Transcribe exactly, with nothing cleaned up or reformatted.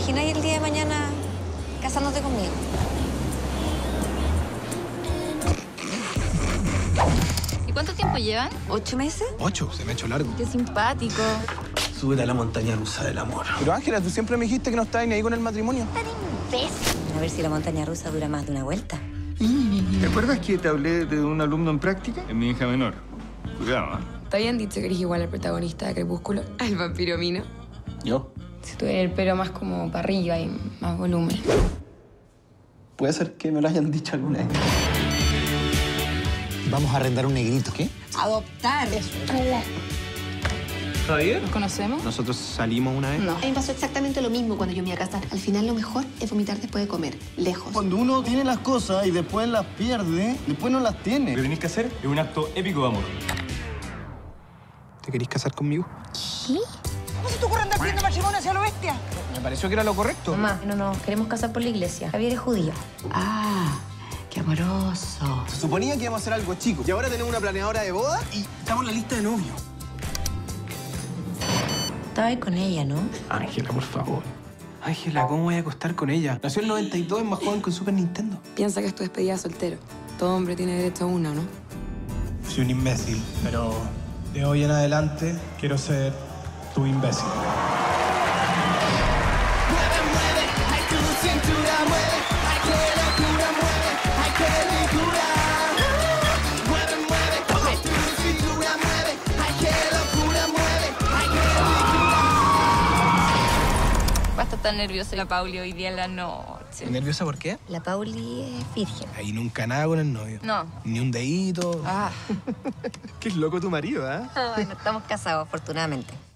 imaginas el día de mañana casándote conmigo? ¿Y cuánto tiempo llevan? ¿Ocho meses? Ocho, se me ha hecho largo. Qué simpático. Súbete a la montaña rusa del amor. Pero Ángela, tú siempre me dijiste que no estabas ni ahí con el matrimonio. Tan imbécil. A ver si la montaña rusa dura más de una vuelta. ¿Te acuerdas que te hablé de un alumno en práctica? Es mi hija menor. Cuidado, ¿eh? ¿Te habían dicho que eres igual al protagonista de Crepúsculo? Al vampiro Mino. ¿Yo? Si tuviera el pelo más como para arriba y más volumen. Puede ser que me lo hayan dicho alguna vez. Vamos a arrendar un negrito. ¿Qué? Adoptar. ¿Javier? ¿Nos conocemos? Nosotros salimos una vez. No. A mí me pasó exactamente lo mismo cuando yo me iba a casar. Al final lo mejor es vomitar después de comer, lejos. Cuando uno tiene las cosas y después las pierde, después no las tiene. Lo que tenéis que hacer es un acto épico de amor. ¿Te querís casar conmigo? ¿Cómo se te ocurre andar pidiendo matrimonio hacia lo bestia? Me pareció que era lo correcto. Mamá, no nos queremos casar por la iglesia. Javier es judío. Ah, qué amoroso. Se suponía que íbamos a hacer algo chico. Y ahora tenemos una planeadora de boda y estamos en la lista de novios. Estaba ahí con ella, ¿no? Ángela, por favor. Ángela, ¿cómo voy a acostar con ella? Nació en el noventa y dos, es más joven que un Super Nintendo. Piensa que es tu despedida soltero. Todo hombre tiene derecho a una, ¿no? Soy un imbécil, pero de hoy en adelante quiero ser tu imbécil. Va a estar tan nerviosa la Pauli hoy día en la noche. ¿Nerviosa por qué? La Pauli es virgen. Ahí nunca nada con el novio. No. Ni un dedito. Ah. Qué loco tu marido, ¿eh? Bueno, estamos casados, afortunadamente.